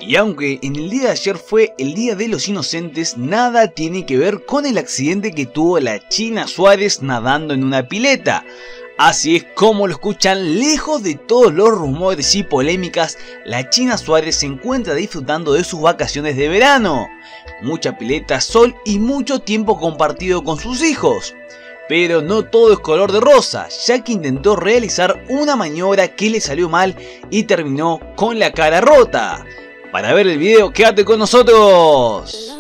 Y aunque en el día de ayer fue el Día de los Inocentes, nada tiene que ver con el accidente que tuvo la China Suárez nadando en una pileta. Así es como lo escuchan, lejos de todos los rumores y polémicas, la China Suárez se encuentra disfrutando de sus vacaciones de verano. Mucha pileta, sol y mucho tiempo compartido con sus hijos. Pero no todo es color de rosa, ya que intentó realizar una maniobra que le salió mal y terminó con la cara rota. Para ver el video, quédate con nosotros.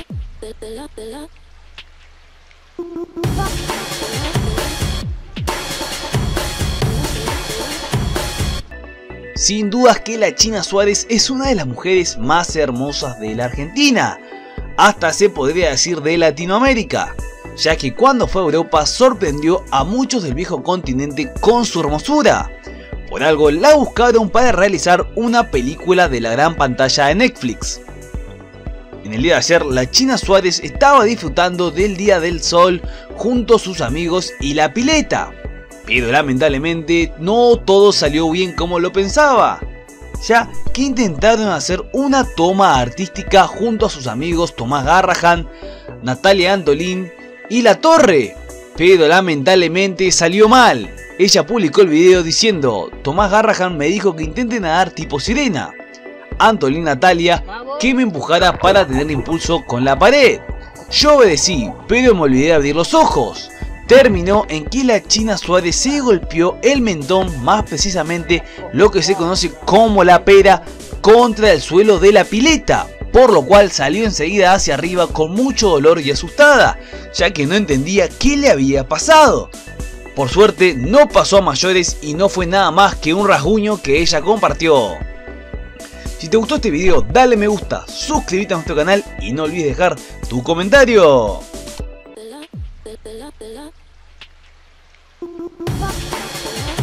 Sin dudas que la China Suárez es una de las mujeres más hermosas de la Argentina, hasta se podría decir de Latinoamérica, ya que cuando fue a Europa sorprendió a muchos del viejo continente con su hermosura. Por algo la buscaron para realizar una película de la gran pantalla de Netflix. En el día de ayer la China Suárez estaba disfrutando del día del sol junto a sus amigos y la pileta. Pero lamentablemente no todo salió bien como lo pensaba, ya que intentaron hacer una toma artística junto a sus amigos Tomás Garrahan, Natalia Antolín y La Torre, pero lamentablemente salió mal. Ella publicó el video diciendo: Tomás Garrahan me dijo que intente nadar tipo sirena, Antolín Natalia que me empujara para tener impulso con la pared. Yo obedecí, pero me olvidé de abrir los ojos. Terminó en que la China Suárez se golpeó el mentón, más precisamente lo que se conoce como la pera, contra el suelo de la pileta, por lo cual salió enseguida hacia arriba con mucho dolor y asustada, ya que no entendía qué le había pasado. Por suerte no pasó a mayores y no fue nada más que un rasguño que ella compartió. Si te gustó este video, dale me gusta, suscríbete a nuestro canal y no olvides dejar tu comentario. Bye.